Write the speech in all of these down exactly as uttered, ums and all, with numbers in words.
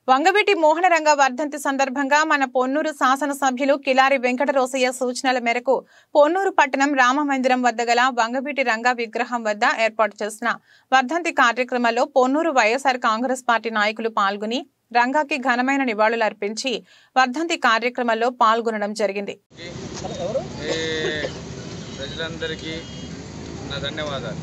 వంగవీటి మోహనరంగ వర్ధంతి సందర్భంగా మన పొన్నూరు శాసనసభ్యులు కిలారి వెంకటరోసయ్య సూచనల మేరకు పొన్నూరు పట్టణం రామమందిరం వద్ద గల వంగవీటి రంగ విగ్రహం వద్ద ఏర్పాటు చేసిన వర్ధంతి కార్యక్రమంలో పొన్నూరు వైఎస్ఆర్ కాంగ్రెస్ పార్టీ నాయకులు పాల్గొని రంగాకి ఘనమైన నివాళులు అర్పించి వర్ధంతి కార్యక్రమంలో పాల్గొనడం జరిగింది. ప్రజలందరికీ నా ధన్యవాదాలు.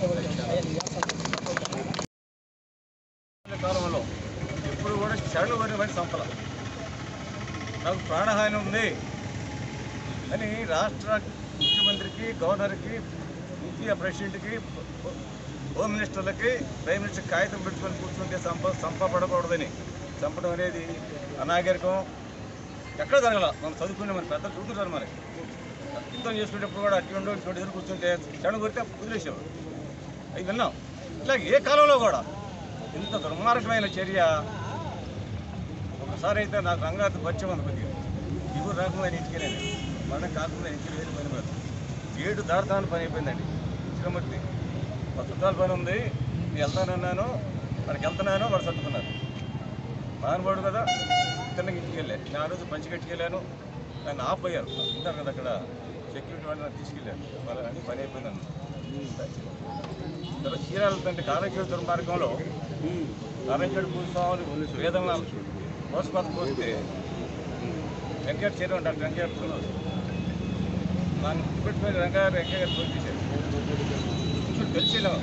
కాలంలో ఇప్పుడు కూడా శరణు వరి సంపద నాకు ప్రాణహాని ఉంది అని రాష్ట్ర ముఖ్యమంత్రికి, గవర్నర్కి, ఇండియా ప్రెసిడెంట్కి, హోమ్ మినిస్టర్లకి, ప్రైమ్ మినిస్టర్ కాగితం పెట్టుకొని కూర్చుంటే సంప సంపబడకూడదని చంపడం అనేది అనాగరికం. ఎక్కడ జరగల. మనం చదువుకునే మన పెద్దలు చూస్తుంటారు. మరి యుద్ధం చేసుకునేటప్పుడు కూడా అట్టి ఉండో ఇటువంటి ఎదురు కూర్చుంటే శరణు కొడితే వదిలేసేవారు. అవి విన్నాం. ఇట్లా ఏ కాలంలో కూడా ఇంత దుర్మార్గమైన చర్య. ఒకసారి అయితే నాకు రంగాతో పరిచయం ఉంది. కొద్దిగా దిగురు రాకుండా ఇంటికి వెళ్ళాను. మనం కాకుండా ఇంటికి వెళ్ళి పని పడదు. ఏడు దాడతామని పని అయిపోయిందండి. చిరమూర్తి మా చుట్టాల పని ఉంది, నేను వెళ్తానన్నాను, వాడికి వెళ్తున్నాను, వాడు సర్దుకున్నారు. మానవాడు కదా, ఇతనికి ఇంటికి వెళ్ళాను. నేను ఆ రోజు పంచి కట్టుకెళ్ళాను. నన్ను ఆపోయారు. ఉంటారు కదా అక్కడ సెక్యూరిటీ వాళ్ళు నన్ను తీసుకెళ్ళాను. వాళ్ళు అన్నీ పని అయిపోయిందన్న తర్వాత చీరాలంటే కారంచేడు దుర్మార్గంలో కారంచేడు భూస్వాములు వేదన మోసపాత పోస్తే వెంకట చీర డాక్టర్ వెంకయ్య నన్ను గుర్తుపెట్టుకుని రంగారు వెంకయ్య గారు ఫోన్ చేశారు. కొంచెం తెలిసేలాగా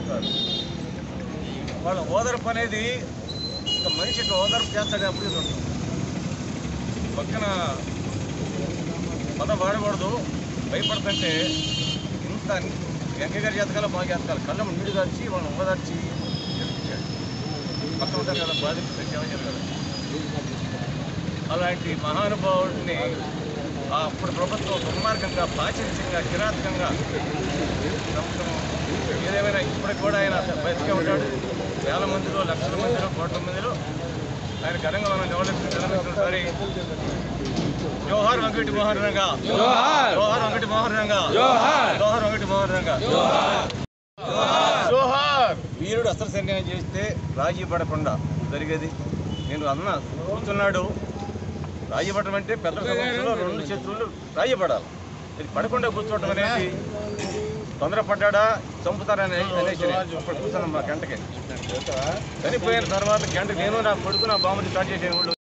వాళ్ళ ఓదర్పు అనేది ఒక మనిషికి ఓదర్పు చేస్తాడు. అప్పుడు పక్కన పదం వాడకూడదు, భయపడుతుంటే ఇంత వెంకయ్య గారి జాతకాలు బాగా జాతకాలు కళ్ళం నీళ్ళు దాచి వాళ్ళని ఉమ్మదార్చి గెలిపించాడు. పక్కన ఉంటారు కదా బాధితులు సేవ చేస్తారు. అలాంటి మహానుభావుడిని అప్పుడు ప్రభుత్వం దుర్మార్గంగా, పాచన్యంగా, కిరాతకంగా ప్రభుత్వం ఏదేమైనా ఇప్పటికి కూడా ఆయన బతికే ఉంటాడు. వేల మందిలో, లక్షల మందిలో, కోట్ల మందిలో ఆయన ఘనంగా మనం నిలబెట్టుకుని జోహార్ వంగవీటి మోహన్ రంగ, జోహార్ వంగవీటి మోహన్ రంగ, జోహార్ వంగవీటి మోహన్ రంగ, జోహార్. వీరుడు అస్త్ర సైన్యం చేస్తే రాజీ పడకుండా జరిగేది. నేను అన్న కూర్చున్నాడు. రాజీ పడడం అంటే పెద్ద సమస్యలో రెండు శత్రువులు రాజీ పడాలి. ఇది పడకుండా కూర్చోవడం అనేది తొందరపడ్డా చంపుతారని అనేసి అప్పుడు కూర్చున్నాం. మా గంటకి చనిపోయిన తర్వాత గంటకి నేను నా కొడుకు నా బామ్మని స్టార్ట్ చేసే వాళ్ళు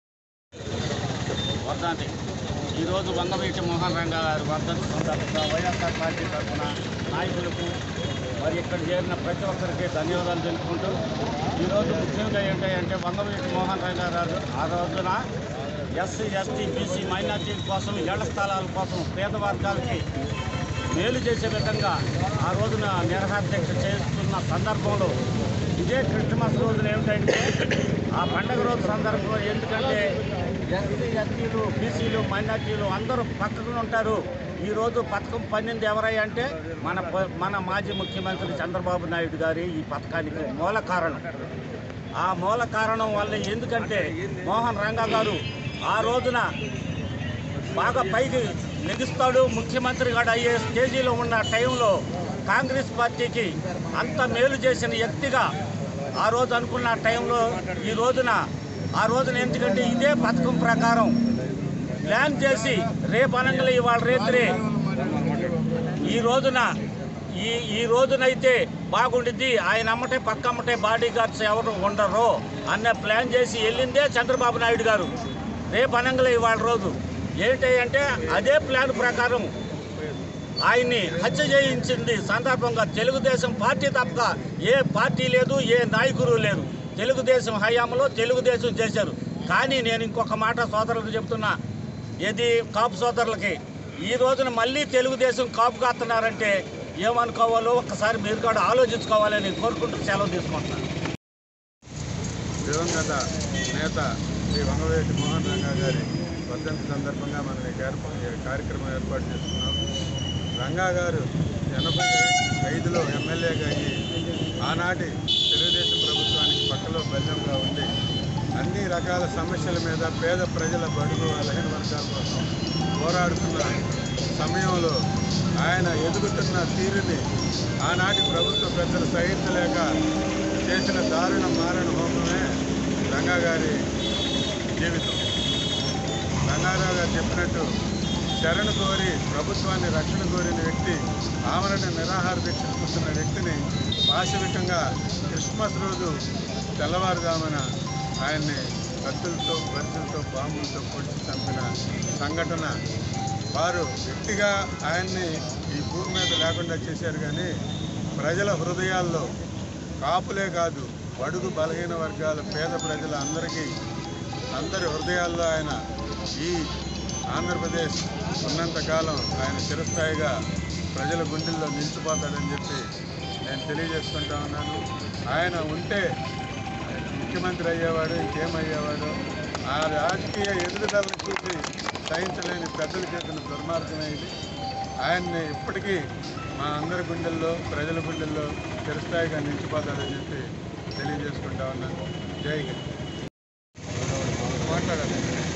వర్ధంతి. ఈరోజు వంగవీటి మోహన్ రంగ గారి వర్ధంతి సందర్భంగా వైఎస్ఆర్ పార్టీ తరఫున నాయకులకు మరి ఇక్కడ చేరిన ప్రతి ఒక్కరికి ధన్యవాదాలు తెలుపుకుంటూ ఈరోజు ముఖ్యంగా ఏంటంటే వంగవీటి మోహన్ రంగ గారు ఆ రోజున ఎస్సీ, ఎస్టీ, బీసీ మైనార్టీల కోసం, ఇళ్ల స్థలాల కోసం పేద వర్గాలకి మేలు చేసే విధంగా ఆ రోజున నిరహాధ్యక్ష చేస్తున్న సందర్భంలో ఇదే క్రిస్మస్ రోజున ఏమిటంటే ఆ పండగ రోజు సందర్భంలో ఎందుకంటే ఎస్సీ, ఎస్టీలు, బీసీలు, మైనార్టీలు అందరూ పక్కన ఉంటారు. ఈరోజు పథకం పన్నింది ఎవరయ్యా అంటే మన మన మాజీ ముఖ్యమంత్రి చంద్రబాబు నాయుడు గారి ఈ పథకానికి మూల కారణం. ఆ మూల కారణం వల్ల ఎందుకంటే మోహన్ రంగ గారు ఆ రోజున బాగా పైకి లెగిస్తాడు, ముఖ్యమంత్రి గారు అయ్యే స్టేజీలో ఉన్న టైంలో కాంగ్రెస్ పార్టీకి అంత మేలు చేసిన వ్యక్తిగా ఆ రోజు అనుకున్న టైంలో ఈ రోజున ఆ రోజున ఎందుకంటే ఇదే పథకం ప్రకారం ప్లాన్ చేసి రేపు అనంగలే ఇవాళ రేత్రే ఈ రోజున ఈ ఈ రోజునైతే బాగుండిద్ది, ఆయన అమ్మటే పక్క అమ్మటే బాడీ గార్డ్స్ ఎవరు ఉండరు అన్న ప్లాన్ చేసి వెళ్ళిందే చంద్రబాబు నాయుడు గారు. రేపు అనంగలే ఇవాళ రోజు ఏంటంటే అదే ప్లాన్ ప్రకారం ఆయన్ని హత్య చేయించింది సందర్భంగా తెలుగుదేశం పార్టీ తప్ప ఏ పార్టీ లేదు, ఏ నాయకులు లేరు. తెలుగుదేశం హయాంలో తెలుగుదేశం చేశారు. కానీ నేను ఇంకొక మాట సోదరులకు చెప్తున్నా, ఏది కాపు సోదరులకి, ఈ రోజున మళ్ళీ తెలుగుదేశం కాపు కాస్తున్నారంటే ఏమనుకోవాలో ఒక్కసారి మీరు కూడా ఆలోచించుకోవాలని కోరుకుంటూ సెలవు తీసుకుంటున్నాను. దివంగత నేత శ్రీ వంగవీటి మోహన్ రంగ గారి వర్ధంతి సందర్భంగా మనం ఈ కార్యక్రమం ఏర్పాటు చేస్తున్నాం. రంగా గారు ఎనభై ఐదులో ఎమ్మెల్యేగా అయ్యి ఆనాటి తెలుగుదేశం ప్రభుత్వానికి పక్కలో బెల్లంగా ఉండి అన్ని రకాల సమస్యల మీద పేద ప్రజల బడుగు బలహీన వర్గాల కోసం పోరాడుతున్న సమయంలో ఆయన ఎదుగుతున్న తీరుని ఆనాటి ప్రభుత్వ పెద్దలు సహించలేక చేసిన దారుణ మారణ హోమమే రంగా గారి జీవితం. రంగారావు గారు చెప్పినట్టు శరణు కోరి ప్రభుత్వాన్ని రక్షణ కోరిన వ్యక్తి, ఆమరణ నిరాహార దీక్ష కూర్చున్న వ్యక్తిని పాశవికంగా క్రిస్మస్ రోజు తెల్లవారుజామున ఆయన్ని కత్తులతో, బరిసెలతో, బాంబులతో పొడిచి చంపిన సంఘటన. వారు వ్యక్తిగా ఆయన్ని ఈ భూమి మీద లేకుండా చేశారు, కానీ ప్రజల హృదయాల్లో, కాపులే కాదు బడుగు బలహీన వర్గాల పేద ప్రజల అందరికీ అందరి హృదయాల్లో ఆయన ఈ ఆంధ్రప్రదేశ్ ఉన్నంతకాలం ఆయన చిరస్థాయిగా ప్రజల గుండెల్లో నిలిచిపోతాడని చెప్పి నేను తెలియజేసుకుంటా ఉన్నాను. ఆయన ఉంటే ముఖ్యమంత్రి అయ్యేవాడు, ఇంకేమయ్యేవాడు. ఆ రాజకీయ ఎదుగుదలను చూసి సహించలేని పెద్దల చేతుల దుర్మార్గమైంది. ఆయన్ని ఇప్పటికీ మా అందరి గుండెల్లో, ప్రజల గుండెల్లో చిరస్థాయిగా నిలిచిపోతాడని చెప్పి తెలియజేసుకుంటా ఉన్నాను. జై హింద్. మాట్లాడాలి.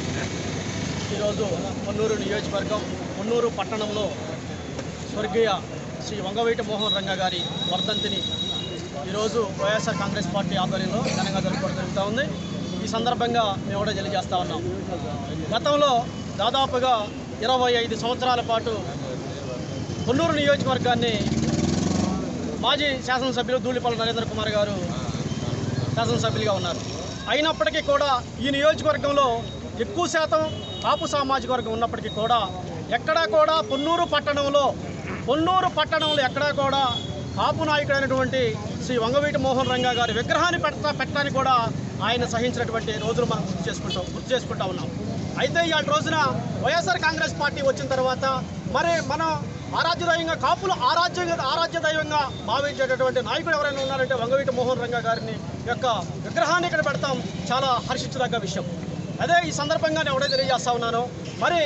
ఈరోజు పొన్నూరు నియోజకవర్గం పొన్నూరు పట్టణంలో స్వర్గీయ శ్రీ వంగవీటి మోహన్ రంగా గారి వర్ధంతిని ఈరోజు వైఎస్ఆర్ కాంగ్రెస్ పార్టీ ఆధ్వర్యంలో ఘనంగా జరుపుకోవడం జరుగుతూ ఉంది. ఈ సందర్భంగా మేము కూడా తెలియజేస్తూ ఉన్నాం. గతంలో దాదాపుగా ఇరవై ఐదు సంవత్సరాల పాటు పొన్నూరు నియోజకవర్గాన్ని మాజీ శాసనసభ్యులు ధూళిపల్లి నరేంద్ర కుమార్ గారు శాసనసభ్యులుగా ఉన్నారు. అయినప్పటికీ కూడా ఈ నియోజకవర్గంలో ఎక్కువ శాతం కాపు సామాజిక వర్గం ఉన్నప్పటికీ కూడా ఎక్కడా కూడా పొన్నూరు పట్టణంలో పొన్నూరు పట్టణంలో ఎక్కడా కూడా కాపు నాయకుడైనటువంటి శ్రీ వంగవీటి మోహన్ రంగా గారి విగ్రహాన్ని పెట్ట పెట్టడానికి కూడా ఆయన సహించినటువంటి రోజులు మనం గుర్తు చేసుకుంటాం గుర్తు చేసుకుంటా ఉన్నాం. అయితే ఇవాళ రోజున వైఎస్ఆర్ కాంగ్రెస్ పార్టీ వచ్చిన తర్వాత మరి మన ఆరాధ్య దైవంగా కాపులు ఆరాధ్య ఆరాధ్య దైవంగా భావించేటటువంటి నాయకుడు ఎవరైనా ఉన్నారంటే వంగవీటి మోహన్ రంగా గారిని యొక్క విగ్రహాన్ని ఇక్కడ పెడతాం చాలా హర్షించదగ్గ విషయం. అదే ఈ సందర్భంగా నేను ఎవడో తెలియజేస్తా ఉన్నాను. మరి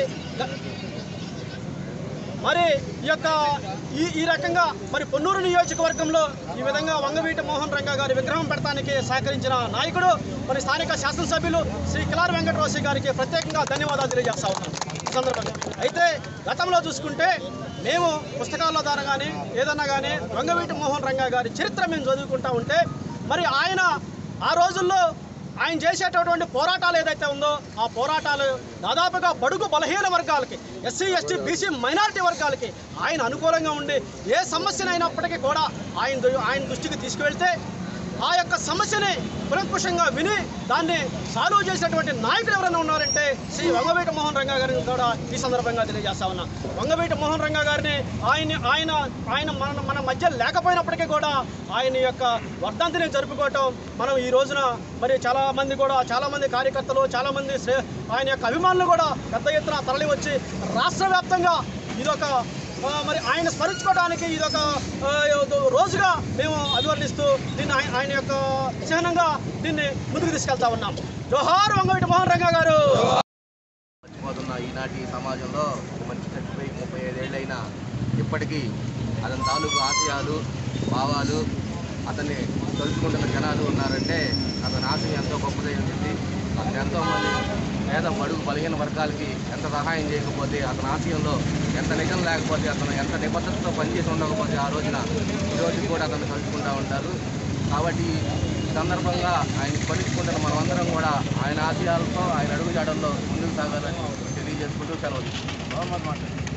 మరి ఈ యొక్క ఈ ఈ రకంగా మరి పొన్నూరు నియోజకవర్గంలో ఈ విధంగా వంగవీటి మోహన్ రంగా గారి విగ్రహం పెడతానికి సహకరించిన నాయకుడు మరి స్థానిక శాసనసభ్యులు శ్రీ కిలారి వెంకటరోసి గారికి ప్రత్యేకంగా ధన్యవాదాలు తెలియజేస్తా ఉన్నాను ఈ సందర్భంగా. అయితే గతంలో చూసుకుంటే మేము పుస్తకాల ద్వారా కానీ ఏదన్నా కానీ వంగవీటి మోహన్ రంగా గారి చరిత్ర మేము చదువుకుంటా ఉంటే మరి ఆయన ఆ రోజుల్లో ఆయన చేసేటటువంటి పోరాటాలు ఏదైతే ఉందో ఆ పోరాటాలు దాదాపుగా బడుగు బలహీన వర్గాలకి, ఎస్సీ ఎస్టీ బీసీ మైనారిటీ వర్గాలకి ఆయన అనుకూలంగా ఉండి ఏ సమస్యనైనప్పటికీ కూడా ఆయన ఆయన దృష్టికి తీసుకువెళ్తే ఆ యొక్క సమస్యని పురంకుశంగా విని దాన్ని సాల్వ్ చేసినటువంటి నాయకుడు ఎవరైనా ఉన్నారంటే శ్రీ వంగవీటి మోహన్ రంగా గారిని కూడా ఈ సందర్భంగా తెలియజేస్తా ఉన్నా. వంగవీటి మోహన్ రంగా గారిని ఆయన ఆయన ఆయన మన మన మధ్య లేకపోయినప్పటికీ కూడా ఆయన యొక్క వర్ధంతిని జరుపుకోవటం మనం ఈ రోజున మరి చాలామంది కూడా చాలామంది కార్యకర్తలు చాలామంది ఆయన యొక్క అభిమానులు కూడా పెద్ద ఎత్తున తరలి వచ్చి రాష్ట్ర వ్యాప్తంగా ఇదొక మరి ఆయన స్మరించుకోవడానికి ఇదొక రోజుగా మేము అభివర్ణిస్తూ దీన్ని ఆయన యొక్క చిహ్నంగా దీన్ని ముందుకు తీసుకెళ్తా ఉన్నాం. జోహార్ వంగవీటి మోహన్ రంగా గారు. మర్చిపోతున్న ఈనాటి సమాజంలో మనిషి చచ్చిపోయి ముప్పై ఐదేళ్ళైనా ఇప్పటికీ అతని తాలూకు ఆశయాలు భావాలు అతన్ని తలుచుకుంటున్న జనాలు ఉన్నారంటే అతని ఆశయం ఎంతో గొప్పదై ఉంటుంది. అతను ఎంతోమంది పేద బడుగు బలహీన వర్గాలకి ఎంత సహాయం చేయకపోతే, అతని ఆశయంలో ఎంత నిజం లేకపోతే, అతను ఎంత నిబద్ధతతో పనిచేసి ఉండకపోతే ఆ రోజున ఈరోజు కూడా అతను కలుసుకుంటూ ఉంటారు. కాబట్టి ఈ సందర్భంగా ఆయన స్మరించుకుంటున్న మనమందరం కూడా ఆయన ఆశయాలతో ఆయన అడుగుజాడల్లో ముందుకు సాగాలని తెలియజేసుకుంటూ సెలవు.